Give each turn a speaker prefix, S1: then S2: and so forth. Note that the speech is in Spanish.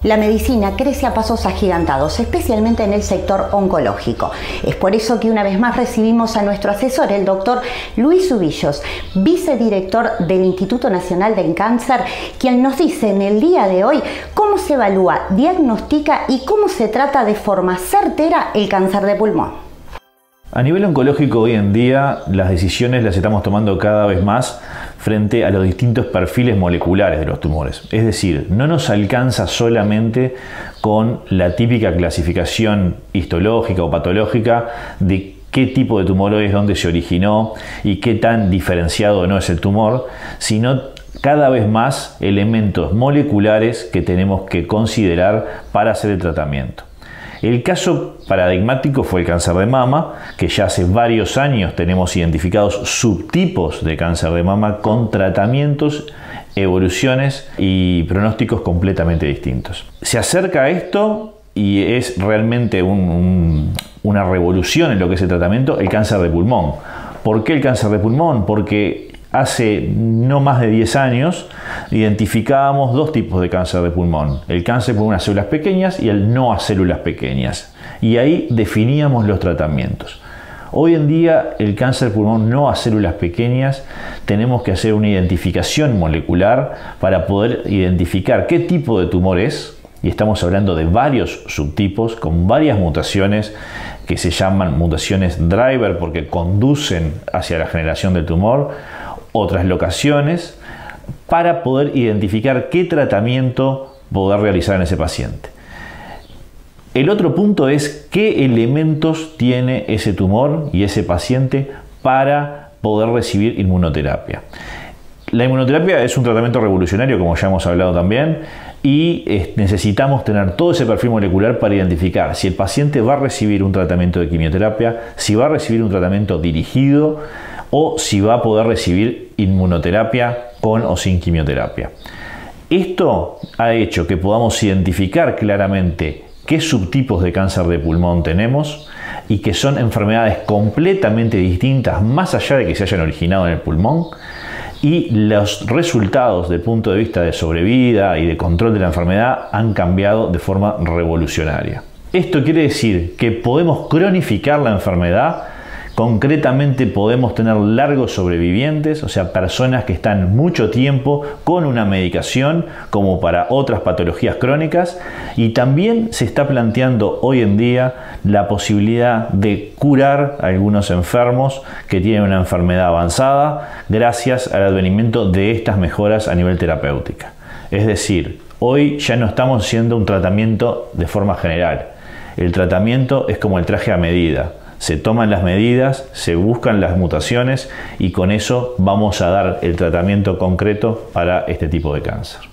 S1: La medicina crece a pasos agigantados, especialmente en el sector oncológico. Es por eso que una vez más recibimos a nuestro asesor, el doctor Luis Ubillos, vicedirector del Instituto Nacional del Cáncer, quien nos dice en el día de hoy cómo se evalúa, diagnostica y cómo se trata de forma certera el cáncer de pulmón.
S2: A nivel oncológico hoy en día las decisiones las estamos tomando cada vez más frente a los distintos perfiles moleculares de los tumores. Es decir, no nos alcanza solamente con la típica clasificación histológica o patológica de qué tipo de tumor es, dónde se originó y qué tan diferenciado o no es el tumor, sino cada vez más elementos moleculares que tenemos que considerar para hacer el tratamiento. El caso paradigmático fue el cáncer de mama, que ya hace varios años tenemos identificados subtipos de cáncer de mama con tratamientos, evoluciones y pronósticos completamente distintos. Se acerca a esto y es realmente una revolución en lo que es el tratamiento, el cáncer de pulmón. ¿Por qué el cáncer de pulmón? Porque hace no más de 10 años identificábamos dos tipos de cáncer de pulmón, el cáncer por unas células pequeñas y el no a células pequeñas, y ahí definíamos los tratamientos. Hoy en día el cáncer de pulmón no a células pequeñas tenemos que hacer una identificación molecular para poder identificar qué tipo de tumor es, y estamos hablando de varios subtipos con varias mutaciones que se llaman mutaciones driver porque conducen hacia la generación del tumor, otras locaciones, para poder identificar qué tratamiento poder realizar en ese paciente. El otro punto es qué elementos tiene ese tumor y ese paciente para poder recibir inmunoterapia. La inmunoterapia es un tratamiento revolucionario, como ya hemos hablado también, y necesitamos tener todo ese perfil molecular para identificar si el paciente va a recibir un tratamiento de quimioterapia, si va a recibir un tratamiento dirigido o si va a poder recibir inmunoterapia con o sin quimioterapia. Esto ha hecho que podamos identificar claramente qué subtipos de cáncer de pulmón tenemos y que son enfermedades completamente distintas más allá de que se hayan originado en el pulmón, y los resultados desde el punto de vista de sobrevida y de control de la enfermedad han cambiado de forma revolucionaria. Esto quiere decir que podemos cronificar la enfermedad. Concretamente podemos tener largos sobrevivientes, o sea, personas que están mucho tiempo con una medicación como para otras patologías crónicas, y también se está planteando hoy en día la posibilidad de curar a algunos enfermos que tienen una enfermedad avanzada gracias al advenimiento de estas mejoras a nivel terapéutica. Es decir, hoy ya no estamos haciendo un tratamiento de forma general. El tratamiento es como el traje a medida. Se toman las medidas, se buscan las mutaciones y con eso vamos a dar el tratamiento concreto para este tipo de cáncer.